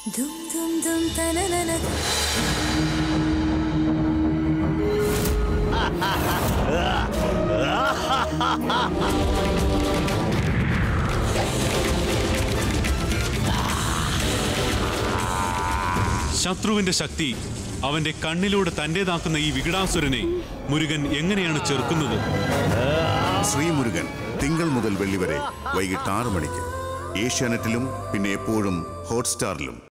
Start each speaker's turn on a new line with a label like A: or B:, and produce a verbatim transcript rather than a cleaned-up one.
A: Dum dum dum tananana.
B: ശത്രുവിന്റെ ശക്തി അവന്റെ കണ്ണിലൂടെ തന്റേതാക്കുന്ന ഈ വികടാസുരനെ മുരുകൻ എങ്ങനെയാണ് ചെറുക്കുന്നത്?
C: ശ്രീമുരുകൻ തിങ്കൾ മുതൽ വെള്ളി വരെ വൈകിട്ട് ആറ് മണിക്ക് ഏഷ്യാനെറ്റിലും പിന്നെ എപ്പോഴും ഹോട്ട്സ്റ്റാറിലും.